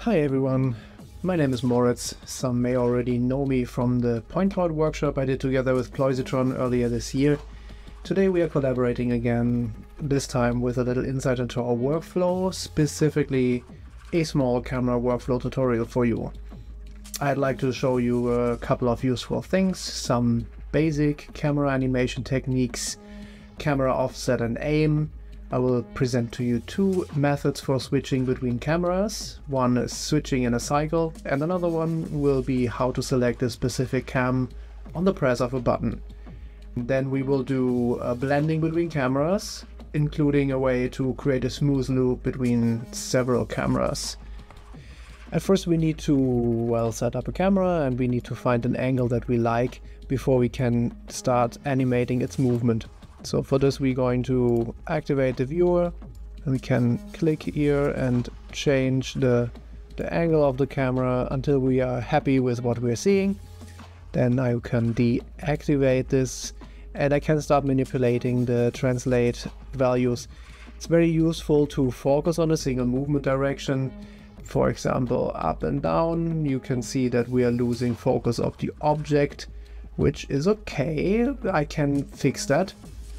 Hi everyone, my name is Moritz. Some may already know me from the point cloud workshop I did together with plyzitron earlier this year. Today we are collaborating again, this time with a little insight into our workflow, specifically a small camera workflow tutorial for you. I'd like to show you a couple of useful things, some basic camera animation techniques, camera offset and aim. I will present to you two methods for switching between cameras. One is switching in a cycle, and another one will be how to select a specific cam on the press of a button. Then we will do a blending between cameras, including a way to create a smooth loop between several cameras. At first we need to, set up a camera, and we need to find an angle that we like before we can start animating its movement. So for this we're going to activate the viewer, and we can click here and change the angle of the camera until we are happy with what we're seeing. Then I can deactivate this and I can start manipulating the translate values. It's very useful to focus on a single movement direction. For example, up and down, you can see that we are losing focus of the object, which is okay. I can fix that.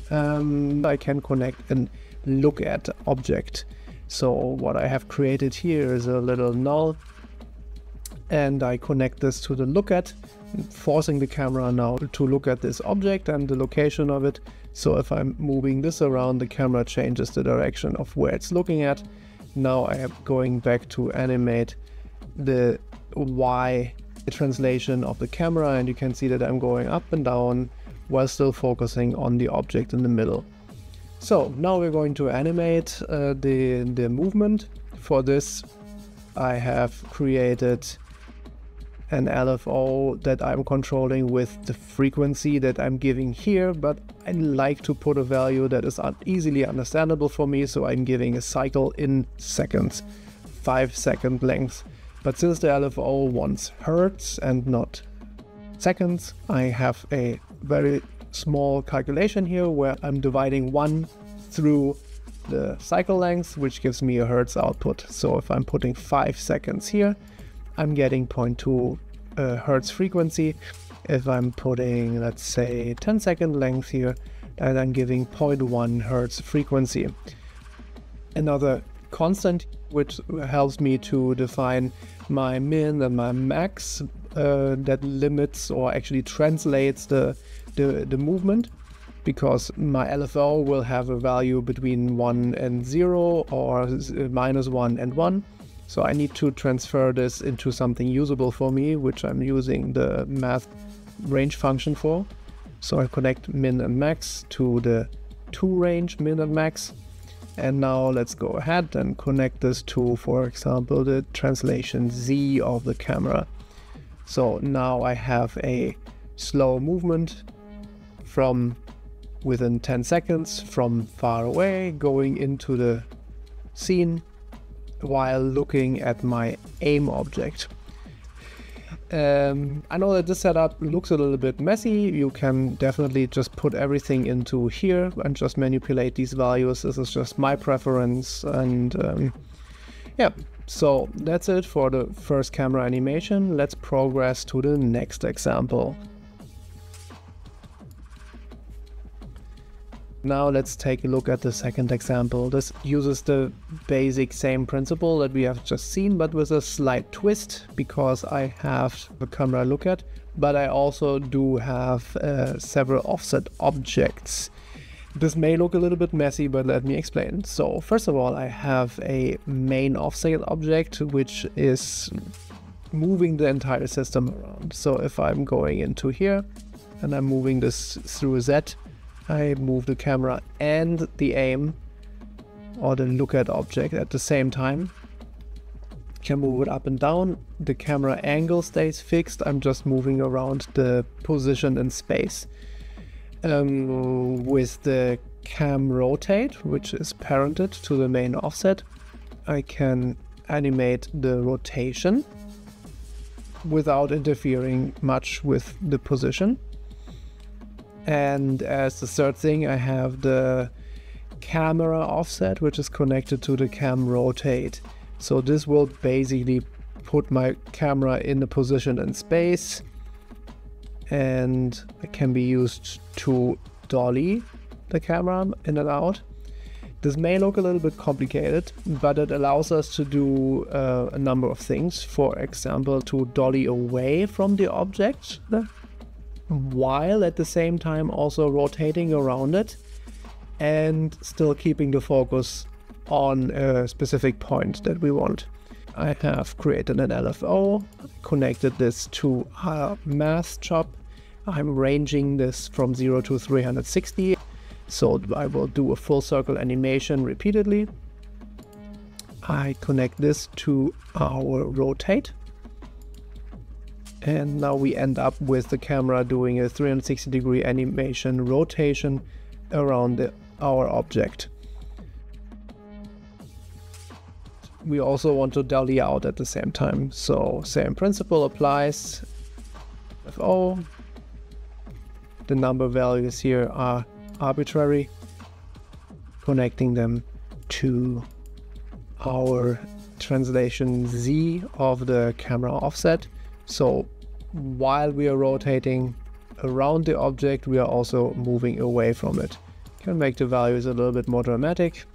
I can connect and look at object. So what I have created here is a little null, and I connect this to the look at, forcing the camera now to look at this object and the location of it. So if I'm moving this around, the camera changes the direction of where it's looking at. Now I am going back to animate the Y translation of the camera, and you can see that I'm going up and down while still focusing on the object in the middle. So now we're going to animate the movement. For this I have created an LFO that I'm controlling with the frequency that I'm giving here, but I like to put a value that is easily understandable for me, so I'm giving a cycle in seconds, 5-second length. But since the LFO wants hertz and not seconds, I have a very small calculation here where I'm dividing 1 through the cycle length, which gives me a hertz output. So if I'm putting 5 seconds here, I'm getting 0.2 hertz frequency. If I'm putting, let's say, 10-second length here, then I'm giving 0.1 hertz frequency. Another constant which helps me to define my min and my max that limits or actually translates the movement, because my LFO will have a value between 1 and 0 or -1 and 1. So I need to transfer this into something usable for me, which I'm using the math range function for. So I connect min and max to the toRange min and max. And now let's go ahead and connect this to, for example, the translation Z of the camera. So now I have a slow movement from within 10 seconds from far away going into the scene while looking at my aim object. I know that this setup looks a little bit messy. You can definitely just put everything into here and just manipulate these values. This is just my preference, and yeah, so that's it for the first camera animation. Let's progress to the next example. Now let's take a look at the second example. This uses the basic same principle that we have just seen, but with a slight twist, because I have the camera look at, but I also do have several offset objects. This may look a little bit messy, but let me explain. So first of all, I have a main offset object which is moving the entire system around. So if I'm going into here and I'm moving this through Z, I move the camera and the aim or the look at object at the same time. Can move it up and down. The camera angle stays fixed. I'm just moving around the position in space. With the cam rotate, which is parented to the main offset, I can animate the rotation without interfering much with the position. And as the third thing, I have the camera offset, which is connected to the cam rotate. So this will basically put my camera in a position in space, and it can be used to dolly the camera in and out. This may look a little bit complicated, but it allows us to do a number of things. For example, to dolly away from the object while at the same time also rotating around it and still keeping the focus on a specific point that we want. I have created an LFO, connected this to a math chop. I'm ranging this from 0 to 360, so I will do a full circle animation repeatedly. I connect this to our rotate, and now we end up with the camera doing a 360-degree animation rotation around our object. We also want to dolly out at the same time, so same principle applies. FO. The number values here are arbitrary, connecting them to our translation Z of the camera offset. So while we are rotating around the object, we are also moving away from it. Can make the values a little bit more dramatic.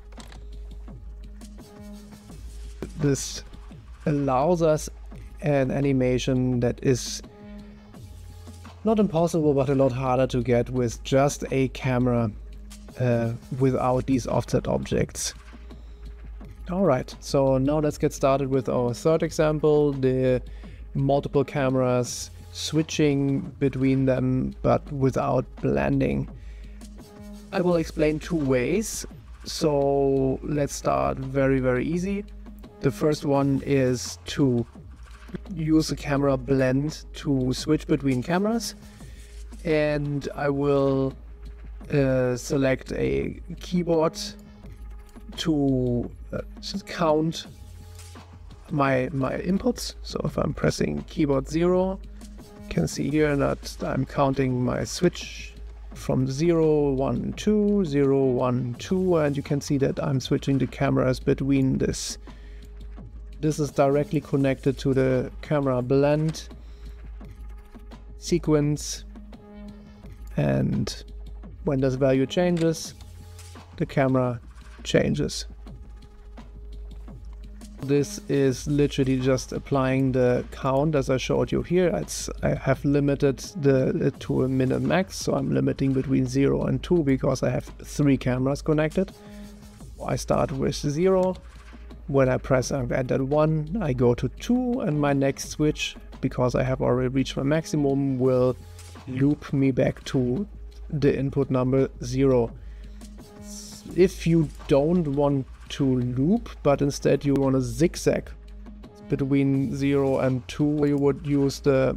This allows us an animation that is not impossible, but a lot harder to get with just a camera without these offset objects. Alright, so now let's get started with our third example, the multiple cameras switching between them but without blending. I will explain two ways, so let's start very easy. The first one is to use a camera blend to switch between cameras, and I will select a keyboard to just count my inputs. So if I'm pressing keyboard 0, you can see here that I'm counting my switch from 0, 1, 2, 0, 1, 2, and you can see that I'm switching the cameras between this. This is directly connected to the camera blend sequence, and when this value changes, the camera changes. This is literally just applying the count as I showed you here. I have limited it to a min and max, so I'm limiting between 0 and 2 because I have 3 cameras connected. I start with 0. When I press and enter 1, I go to 2, and my next switch, because I have already reached my maximum, will loop me back to the input number 0. If you don't want to loop, but instead you want to zigzag between 0 and 2, you would use the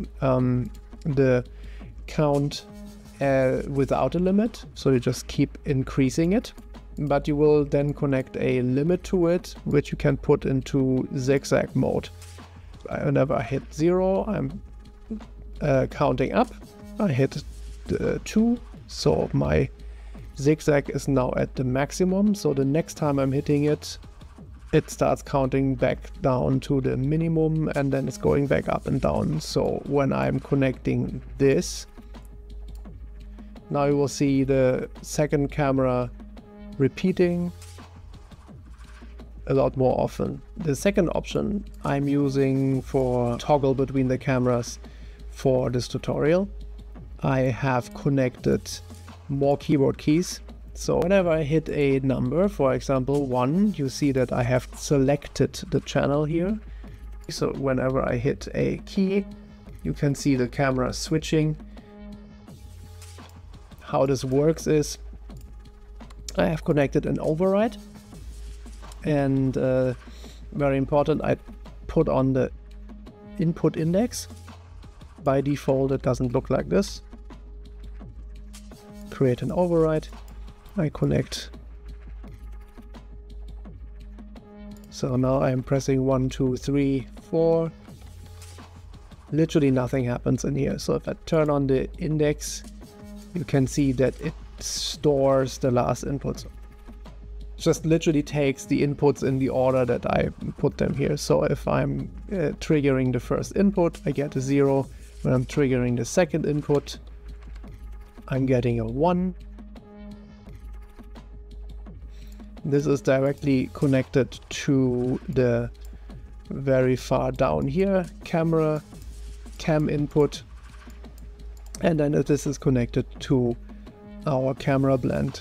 count without a limit, so you just keep increasing it. But you will then connect a limit to it, which you can put into zigzag mode. Whenever I hit 0, I'm counting up. I hit 2, so my zigzag is now at the maximum. So the next time I'm hitting it, it starts counting back down to the minimum, and then it's going back up and down. So when I'm connecting this, now you will see the second camera repeating a lot more often. The second option I'm using for toggle between the cameras for this tutorial, I have connected more keyboard keys. So whenever I hit a number, for example 1, you see that I have selected the channel here. So whenever I hit a key, you can see the camera switching. How this works is I have connected an override, and very important, I put on the input index. By default it doesn't look like this. Create an override, I connect. So now I'm pressing 1, 2, 3, 4. Literally nothing happens in here. So if I turn on the index, you can see that it stores the last inputs. just literally takes the inputs in the order that I put them here. So if I'm triggering the first input, I get a 0. When I'm triggering the second input, I'm getting a 1. This is directly connected to the very far down here camera cam input, and then this is connected to our camera blend.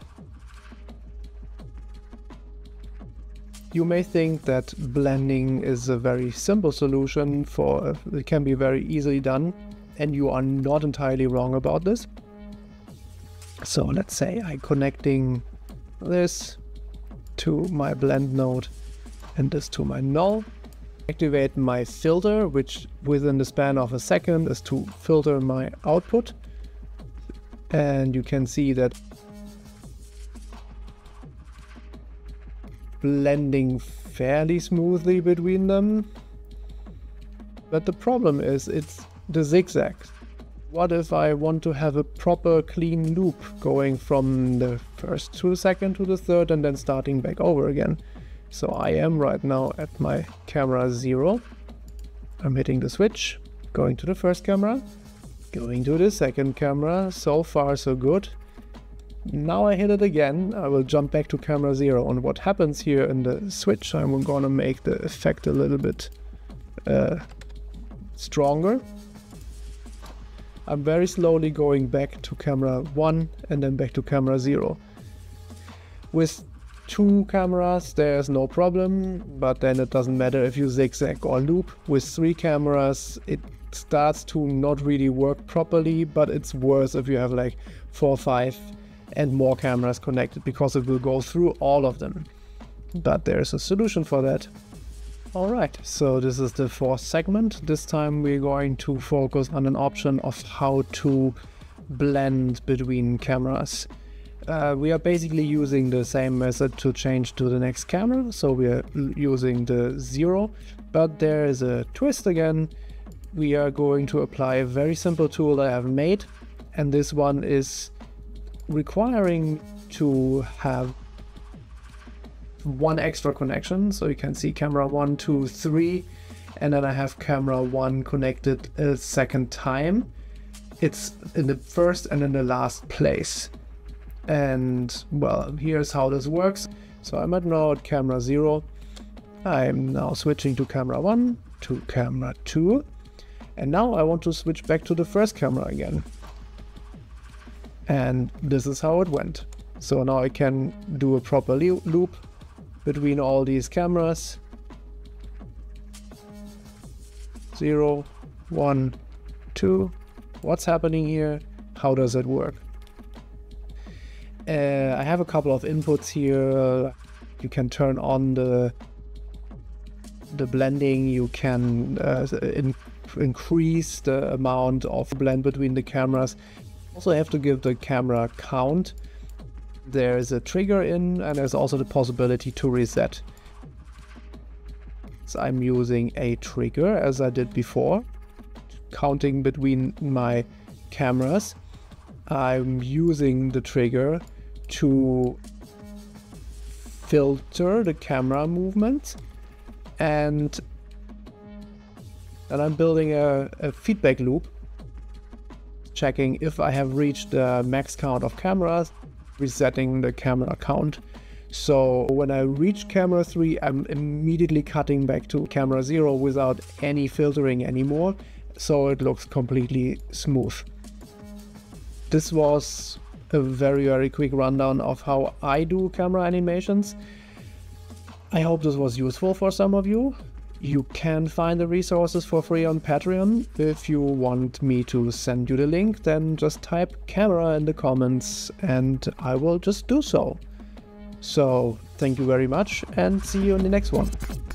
You may think that blending is a very simple solution for it can be very easily done, and you are not entirely wrong about this. So let's say I'm connecting this to my blend node and this to my null. Activate my filter, which within the span of a second is to filter my output, and you can see that blending fairly smoothly between them. But the problem is it's the zigzags. What if I want to have a proper clean loop going from the first to the second to the third and then starting back over again? So I am right now at my camera 0. I'm hitting the switch, going to the first camera, going to the second camera. So far so good. Now I hit it again. I will jump back to camera 0. And what happens here in the switch, I'm gonna make the effect a little bit stronger. I'm very slowly going back to camera 1 and then back to camera 0. With 2 cameras there's no problem, but then it doesn't matter if you zigzag or loop. With 3 cameras it starts to not really work properly, but it's worse if you have like 4, 5 and more cameras connected, because it will go through all of them. But there's a solution for that. Alright, so this is the 4th segment. This time we're going to focus on an option of how to blend between cameras. We are basically using the same method to change to the next camera, so we are using the 0, but there is a twist again. We are going to apply a very simple tool that I have made, and this one is requiring to have 1 extra connection. So you can see camera 1, 2, 3, and then I have camera 1 connected a second time. It's in the first and in the last place. And well, here's how this works. So I'm now at camera 0. I'm now switching to camera 1, to camera 2, and now I want to switch back to the first camera again. And this is how it went. So now I can do a proper loop between all these cameras. 0, 1, 2. What's happening here? How does it work? I have a couple of inputs here. You can turn on the blending. You can increase the amount of blend between the cameras. Also have to give the camera count. There's a trigger in, and there's also the possibility to reset. So I'm using a trigger as I did before, counting between my cameras. I'm using the trigger to filter the camera movement, and then I'm building a feedback loop, checking if I have reached the max count of cameras, resetting the camera count. So when I reach camera 3, I'm immediately cutting back to camera 0 without any filtering anymore, so it looks completely smooth. This was a very quick rundown of how I do camera animations. I hope this was useful for some of you. You can find the resources for free on Patreon. If you want me to send you the link, then just type camera in the comments and I will just do so. So thank you very much and see you in the next one.